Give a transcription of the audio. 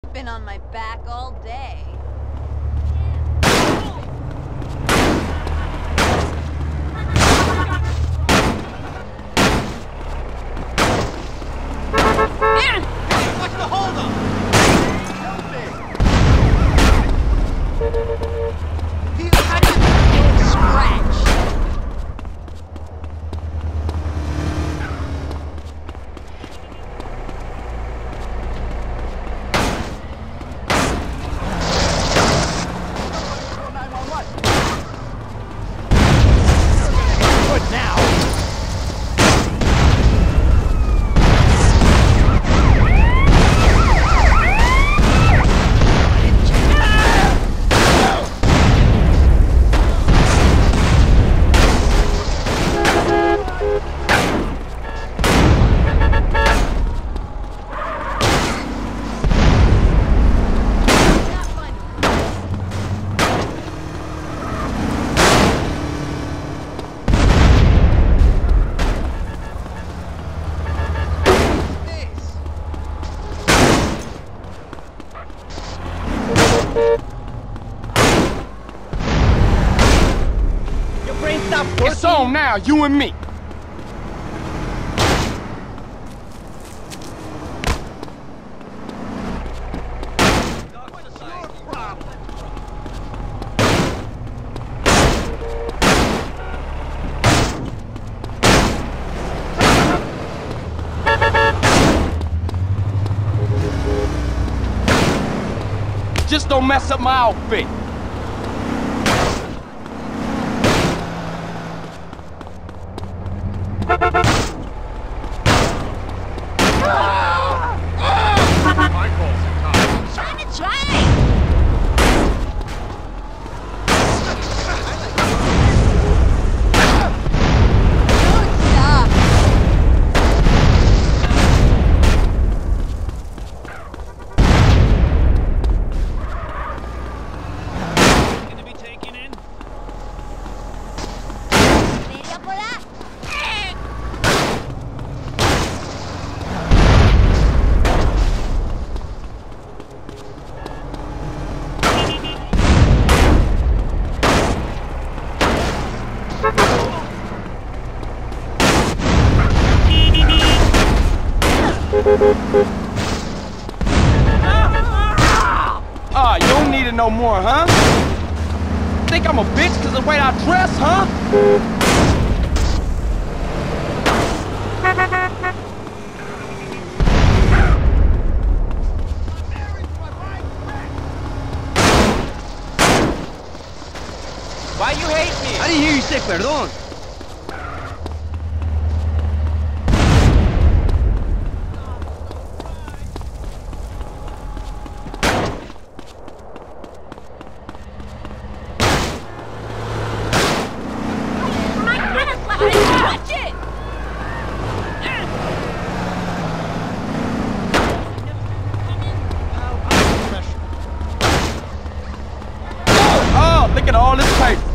I've been on my back all day. What's the holdup? Scratch. Good now. Your brain stopped working. It's on now, you and me. Just don't mess up my outfit. Ah, you don't need it no more, huh? Think I'm a bitch because of the way I dress, huh? Why you hate me? I didn't hear you say perdón. Oh, look at all this paper.